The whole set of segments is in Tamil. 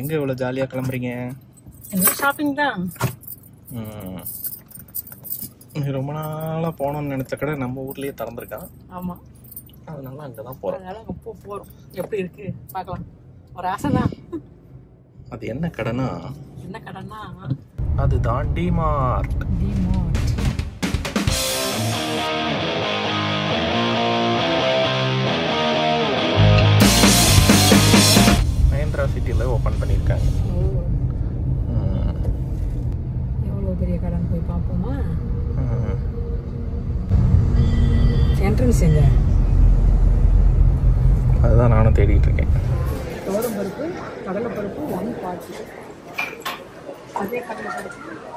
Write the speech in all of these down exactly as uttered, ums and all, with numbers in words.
எங்க இவ்வளவு ஜாலியா கிளம்புறீங்க? ஷாப்பிங் தான். ரொம்ப நாளா போனோம்னு நினைச்ச கடை நம்ம ஊர்லயே திறந்திருக்கான். ஆமா, அதனால அங்கதான் போறோம். அதனால அங்க போ போறோம். எப்படி இருக்கு பார்க்கலாம். ஒரு ஆசைதான். அது என்ன கடைனா? என்ன கடைன்னா அதுதான் டிமார்ட். டிமார்ட். மஹேந்திரா சிட்டில ஓபன் பண்ணிருக்காங்க. எவ்வளவு பெரிய கடைன்னு போய் பார்ப்போமா? என்ட்ரன்ஸ் எங்க? அதுதான் நானும் தேடிட்டு இருக்கேன். தோரம் பருப்பு, கடலை பருப்பு ஒன் பார்ட்டி. அதே கடலை பருப்பு.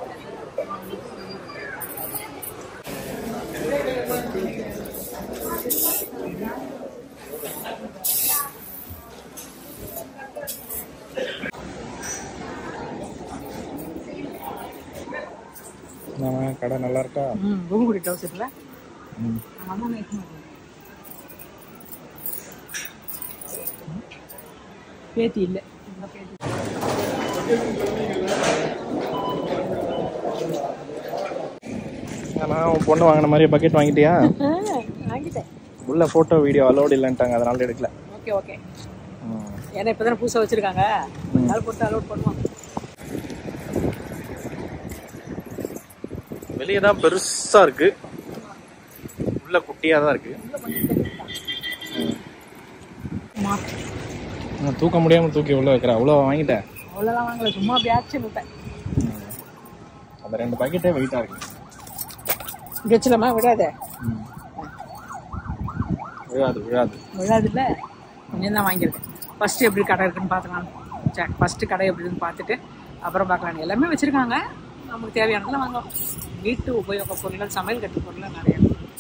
கடை நல்லா இருக்கா? ம், பூங்குடி டவுசர்ல. ம். அம்மா மேக் மாட்டேன். பேத்தி இல்ல. இந்த பேத்தி. நான் உன் பொண்ணு வாங்கின மாதிரி பக்கெட் வாங்கிட்டியா? வாங்கிட்டேன். உள்ள போட்டோ வீடியோ அலோட் இல்லைன்ட்டாங்க, அதனால எடுக்கல. Okay okay. ஏன்னா இப்பதானே புதுசா வச்சிருக்காங்க, அதனால போட்டு அலோட் பண்ணுவோம். வெளியே தான் பெருசா இருக்கு, உள்ள குட்டியா தான் இருக்கு. நான் தூக்க முடியாம தூக்கி உள்ள வைக்கிறேன். அவ்வளோ வாங்கிட்டேன். அவ்வளோலாம் வாங்கல, சும்மா பேட்ச் விட்டேன். அந்த ரெண்டு பாக்கெட்டே வெயிட்டா இருக்கு. வச்சிடலாமா? விடாத. விழாது விழாது விழாது இல்லை, கொஞ்சம் தான் வாங்கியிருக்கேன். ஃபர்ஸ்ட் எப்படி கடை இருக்குன்னு பார்த்துக்கலாம். சரி, ஃபர்ஸ்ட் கடை எப்படின்னு பார்த்துட்டு அப்புறம் பார்க்கலாம். எல்லாமே வச்சிருக்காங்க, நமக்கு தேவையானதெல்லாம் வாங்கலாம். வீட்டு உபயோக பொருள்கள், சமையல் கட்டு பொருள்கள் நிறைய.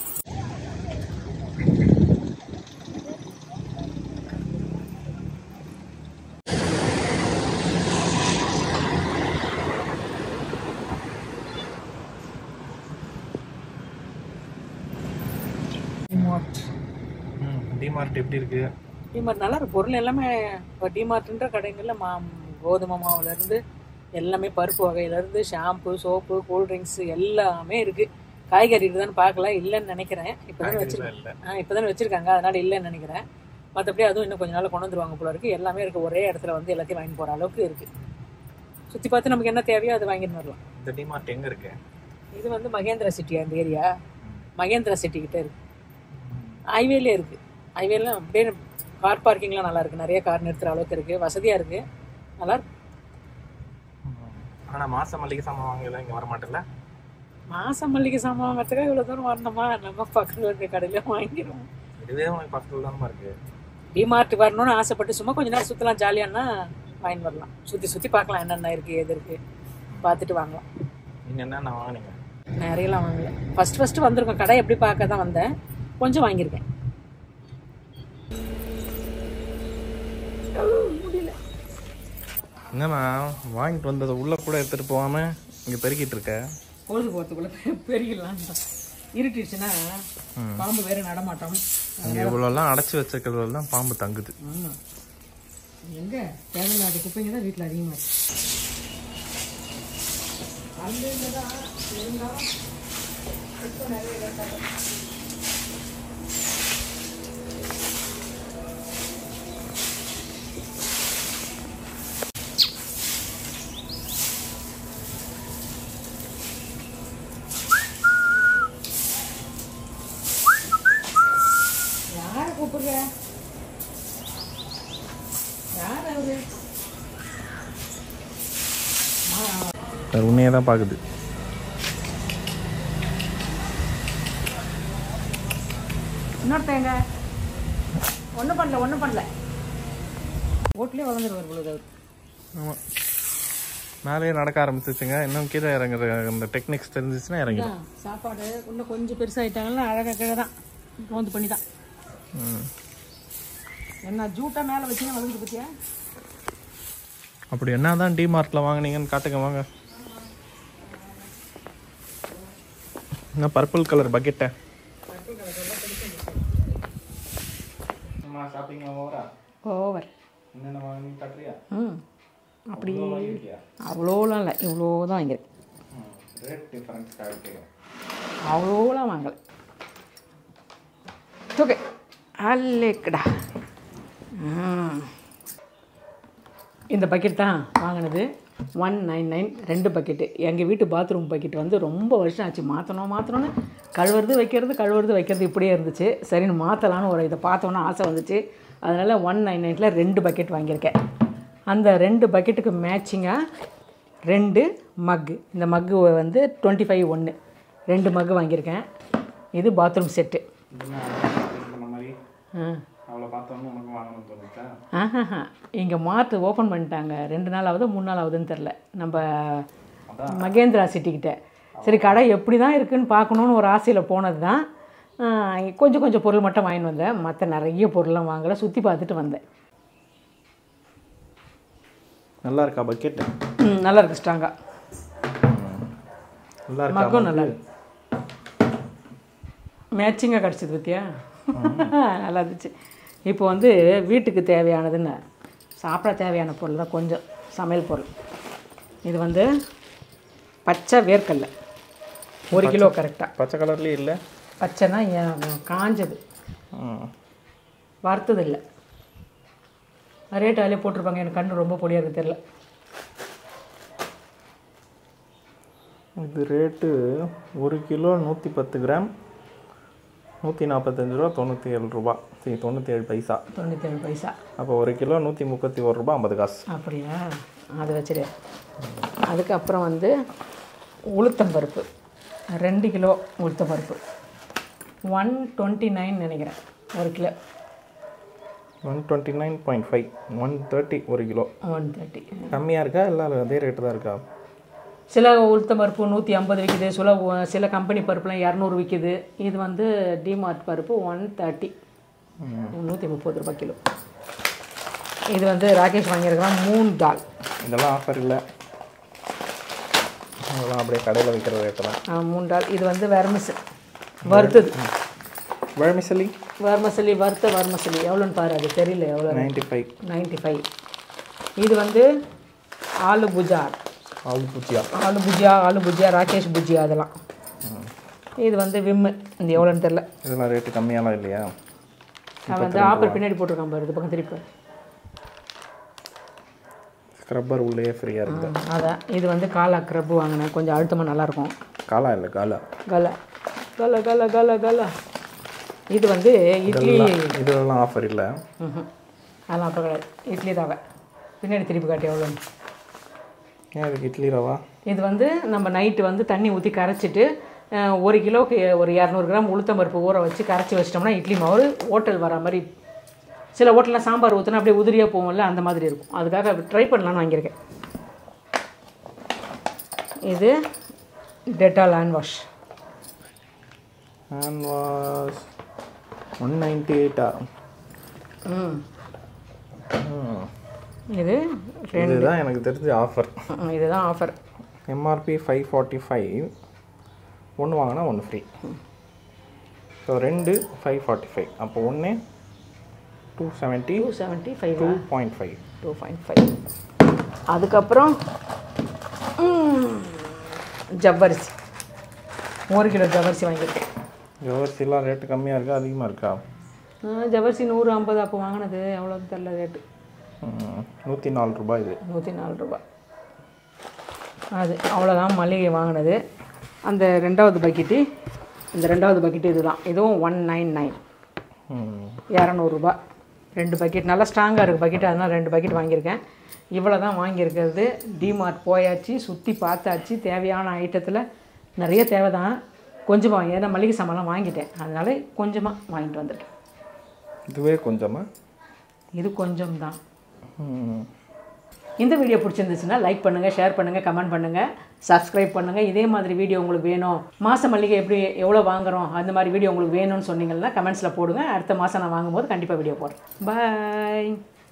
டிமார்ட் எப்படி இருக்கு? டிமார்ட் நல்லா இருக்கு. பொருள் எல்லாமே இப்போ டிமார்ட்ன்ற கடைகளில் மா கோதுமை மாவுலேருந்து எல்லாமே, பருப்பு வகையிலேருந்து ஷாம்பு, சோப்பு, கூல்ட்ரிங்க்ஸ் எல்லாமே இருக்குது. காய்கறி இருக்குதான்னு பார்க்கல, இல்லைன்னு நினைக்கிறேன். இப்போ தானே வச்சிருக்காங்க. ஆ இப்போ தானே வச்சுருக்காங்க, அதனால் இல்லைன்னு நினைக்கிறேன். மற்றபடி அதுவும் இன்னும் கொஞ்ச நாள் கொண்டு வந்துருவாங்க போல இருக்குது. எல்லாமே இருக்குது, ஒரே இடத்துல வந்து எல்லாத்தையும் வாங்கி போகிற அளவுக்கு இருக்குது. சுற்றி பார்த்து நமக்கு என்ன தேவையோ அது வாங்கிட்டு வரலாம். இந்த டிமார்ட் எங்கே இருக்கு? இது வந்து மகேந்திரா சிட்டி, அந்த ஏரியா மகேந்திரா சிட்டி கிட்டே இருக்குது. ஹைவேலே இருக்குது. ஹைவேலாம் அப்படியே கார் பார்க்கிங்லாம் நல்லா இருக்குது, நிறைய கார் நிறுத்துகிற அளவுக்கு இருக்குது, வசதியாக இருக்குது, நல்லா இருக்கு. ஆனால் மாச மல்லிகை சாமான் வாங்கல இங்கே வர மாட்டேல. மாசம் மல்லிகை சாமான் வாங்கிறதுக்காக இவ்வளோ தூரம் வரணுமா? நம்ம பக்கத்தில் இருக்க கடையில் வாங்கிடுவோம். இதுவே உங்களுக்கு பக்கத்தில் தானே இருக்கு. டிமார்ட் வரணும்னு ஆசைப்பட்டு சும்மா கொஞ்ச நேரம் சுற்றலாம், ஜாலியானா வாங்கி வரலாம். சுற்றி சுற்றி பார்க்கலாம், என்னென்ன இருக்குது எது இருக்குது பார்த்துட்டு வாங்கலாம். நீங்கள் என்னென்ன வாங்கினீங்க? நிறையலாம் வாங்கல, ஃபஸ்ட் ஃபஸ்ட்டு வந்திருக்கோம். கடை எப்படி பார்க்க தான் வந்தேன், கொஞ்சம் வாங்கியிருக்கேன். முடியல. என்னம்மா வாங்கிட்டு வந்ததை உள்ள கூட எடுத்துட்டு போகாம இங்க பெருக்கிட்டு இருக்க? பொழுது போகிறதுக்குள்ள பெருகிடலாம். இருட்டுச்சுன்னா பாம்பு வேற நடமாட்டோம். இவ்வளோலாம் அடைச்சி வச்சிருக்கிறதுல தான் பாம்பு தங்குது. ஆமாம், எங்க தேவையில்லாத குப்பைங்க தான் வீட்டில் அதிகமாக இருக்கு. அந்த தான் இருந்தாலும் இப்போ நிறைய கேட்டாங்க. கூப்பிடுற யார் அவரு? உன்னையே தான் பார்க்குது. இன்னொருத்தங்க ஒன்றும் பண்ணல ஒன்றும் பண்ணல ஓட்லேயே வளர்ந்துருவார் பொழுது அவர். ஆமாம், மேலேயே நடக்க ஆரம்பிச்சிச்சுங்க. இன்னும் கீழே இறங்குற அந்த டெக்னிக்ஸ் தெரிஞ்சிச்சுன்னா இறங்கிடும். சாப்பாடு இன்னும் கொஞ்சம் பெருசாகிட்டாங்கன்னா அழகாக கீழே தான் ரோந்து பண்ணி தான். என்ன ஜூட்டா மேலே வச்சுன்னா வளர்ந்து பற்றியா? அப்படி என்ன தான் டிமார்ட்டில் வாங்கினீங்கன்னு காட்டுங்க வாங்க. என்ன பர்பிள் கலர் பக்கெட்டை? ஓவர் என்னென்ன வாங்கினீங்க காட்டுறியா? ம் அப்படி அவ்வளோலாம் இல்லை, இவ்வளோ தான் வாங்கியிருக்கேன். ரேட் டிஃபரன்ஸ் கேட்குறேன். அவ்வளோலாம் வாங்கலை. ஓகே அல்லேக்கடா. இந்த பக்கெட் தான் வாங்கினது ஒன் நைன் நைன் ரெண்டு பக்கெட்டு. எங்கள் வீட்டு பாத்ரூம் பக்கெட் வந்து ரொம்ப வருஷம் ஆச்சு. மாற்றணும் மாற்றணும்னு கழுவுறது வைக்கிறது கழுவுறது வைக்கிறது இப்படியே இருந்துச்சு. சரின்னு மாற்றலான்னு ஒரு இதை பார்த்தோன்னா ஆசை வந்துச்சு. அதனால் ஒன் நைன் நைனில் ரெண்டு பக்கெட் வாங்கியிருக்கேன். அந்த ரெண்டு பக்கெட்டுக்கு மேட்சிங்காக ரெண்டு மக்கு. இந்த மக்கு வந்து டுவெண்ட்டி ஃபைவ் ஒன்று ரெண்டு மக்கு வாங்கியிருக்கேன். இது பாத்ரூம் செட்டு. ஆஹா, இங்கே மார்ட் ஓப்பன் பண்ணிட்டாங்க. ரெண்டு நாள் ஆகுது மூணு நாள் ஆகுதுன்னு தெரில. நம்ம மகேந்திரா சிட்டிக்கிட்ட. சரி கடை எப்படி தான் இருக்குதுன்னு பார்க்கணுன்னு ஒரு ஆசையில் போனது தான். கொஞ்சம் கொஞ்சம் பொருள் மட்டும் வாங்கிட்டு வந்தேன். மற்ற நிறைய பொருள்லாம் வாங்கலை, சுற்றி பார்த்துட்டு வந்தேன். நல்லா இருக்கா பக்கெட்? ம் நல்லா இருக்கு, ஸ்ட்ராங்காக நல்லா இருக்கு. மக்கும் நல்லா இருக்கு, மேட்சிங்காக கிடச்சிது பற்றியா? நல்லா இருந்துச்சு. இப்போ வந்து வீட்டுக்கு தேவையானதுன்னு சாப்பிட தேவையான பொருள் தான் கொஞ்சம் சமையல் பொருள். இது வந்து பச்சை வேர்க்கடலை ஒரு கிலோ கரெக்டாக. பச்சை கலர்லேயே இல்லை, பச்சைன்னா காஞ்சது, வறுத்தது இல்லை. ரேட் அதிலே போட்டிருப்பாங்க. எனக்கு கண்ணு ரொம்ப பொடியாக இருக்குது தெரில. இது ரேட்டு ஒரு கிலோ நூற்றி பத்து கிராம் நூற்றி நாற்பத்தஞ்சு ரூபா தொண்ணூற்றி ஏழு ரூபா சரி தொண்ணூற்றி ஏழு பைசா தொண்ணூற்றி ஏழு பைசா அப்போ ஒரு கிலோ நூற்றி முப்பத்தி ஒரு ரூபா ஐம்பது காசு. அப்படியா? அது வச்சுரு. அதுக்கப்புறம் வந்து உளுத்தம்பருப்பு ரெண்டு கிலோ உளுத்தம்பருப்பு ஒன் டுவெண்ட்டி நைன் நினைக்கிறேன் ஒரு kilo. One twenty nine point five one thirty ஒரு கிலோ. ஒன் தேர்ட்டி கம்மியாக இருக்கா இல்லை அதே ரேட்டு தான் இருக்கா? சில உளுத்தம் பருப்பு நூற்றி ஐம்பது விற்கிது, சில சில கம்பெனி பருப்புலாம் இரநூறு விற்கிது. இது வந்து டிமார்ட் பருப்பு ஒன் தேர்ட்டி நூற்றி முப்பது ரூபாய் கிலோ. இது வந்து ராகேஷ் வாங்கியிருக்கிறான் மூணு தால். இதெல்லாம் ஆஃபர் இல்லை, அதெல்லாம் அப்படியே கடையில் விற்கிற ரேட்டு தான். மூணு தால். இது வந்து வெர்மசல் வறுத்தது. வெர்மிசலி வர்மசலி வறுத்த வர்மசலி எவ்வளோன்னு பாரு, அது தெரியல எவ்வளோ. நைன்ட்டி ஃபைவ் நைன்ட்டி ஃபைவ் இது வந்து ஆலு புஜா ஆலு புஜியா ஆலு புஜியா ஆலு புஜியா ராகேஷ் புஜியா அதெல்லாம். இது வந்து விம்மு, இந்த எவ்வளோன்னு தெரில. இதெல்லாம் ரேட்டு கம்மியாலாம் இல்லையா? அவன் வந்து ஆப்பர் பின்னாடி போட்டிருக்கான் பாரு, இது பக்கம் திருப்பி. ஸ்க்ரப்பர் உள்ளே ஃப்ரீயாக இருக்குது. அதான் இது வந்து காலா க்ரப்பு வாங்கினேன், கொஞ்சம் அழுத்தமாக நல்லாயிருக்கும். காலா இல்லை காலா கலா கலா கலா கலா கலா. இது வந்து இட்லி. இதெல்லாம் ஆஃபர் இல்லை. ம் அதெல்லாம் ஆஃபர் கிடையாது. இட்லி ரவை பின்னாடி திருப்பி காட்டி எவ்வளோன்னு. ஏன் இதுக்கு இட்லி ரவா? இது வந்து நம்ம நைட்டு வந்து தண்ணி ஊற்றி கரைச்சிட்டு ஒரு கிலோக்கு ஒரு இரநூறு கிராம் உளுத்தம் பருப்பு ஊற வச்சு கரைச்சி வச்சிட்டோம்னா இட்லி மாவு ஹோட்டல் வர மாதிரி. சில ஹோட்டலில் சாம்பார் ஊற்றினா அப்படியே உதிரியாக போகும்ல, அந்த மாதிரி இருக்கும். அதுக்காக ட்ரை பண்ணலான்னு வாங்கியிருக்கேன். இது Dettol hand wash. Hand wash one ninety எயிட்டா? ம் இது இதுதான் எனக்கு தெரிஞ்ச ஆஃபர். இதுதான் offer. MRP five forty five ஒன்று வாங்கினா ஒன்று ஃப்ரீ. ஸோ ரெண்டு ஃபைவ் ஃபார்ட்டி ஃபைவ் அப்போ ஒன்று two seventy two seventy five two point five two point five அதுக்கப்புறம் ஜவ்வரிசி ஒரு கிலோ ஜவ்வரிசி வாங்கியிருக்கேன். ஜவ்வரிசிலாம் ரேட்டு கம்மியாக இருக்கா அதிகமாக இருக்கா? ஜவ்வரிசி நூறு ஐம்பது அப்போ வாங்கினது எவ்வளோன்னு தெரில ரேட்டு. நூற்றி நாலு ரூபாய். இது நூற்றி நாலு ரூபாய். அது அவ்வளோதான் மளிகை வாங்கினது. அந்த ரெண்டாவது பக்கெட்டு இந்த ரெண்டாவது பக்கெட்டு இதுதான். இதுவும் ஒன் நைன் நைன் இரநூறுபா. ரெண்டு பக்கெட் நல்லா ஸ்ட்ராங்காக இருக்குது பக்கெட்டு, அதனால் ரெண்டு பக்கெட் வாங்கியிருக்கேன். இவ்வளோ தான் வாங்கியிருக்கிறது. டிமார்ட் போயாச்சு, சுற்றி பார்த்தாச்சு. தேவையான ஐட்டத்தில் நிறைய தேவை தான், கொஞ்சமாக வாங்கி ஏன்னா மளிகை சாமான்லாம் வாங்கிட்டேன், அதனால் கொஞ்சமாக வாங்கிட்டு வந்திருக்கேன். இதுவே கொஞ்சமாக? இது கொஞ்சம் தான். இந்த வீடியோ பிடிச்சிருந்துச்சுன்னா லைக் பண்ணுங்கள், ஷேர் பண்ணுங்கள், கமெண்ட் பண்ணுங்கள், சப்ஸ்கிரைப் பண்ணுங்கள். இதே மாதிரி வீடியோ உங்களுக்கு வேணும், மாத மல்லிகை எப்படி எவ்வளோ வாங்குகிறோம் அந்த மாதிரி வீடியோ உங்களுக்கு வேணும்னு சொன்னீங்கன்னா கமெண்ட்ஸில் போடுங்க. அடுத்த மாதம் நான் வாங்கும்போது கண்டிப்பாக வீடியோ போடுறேன். பாய்.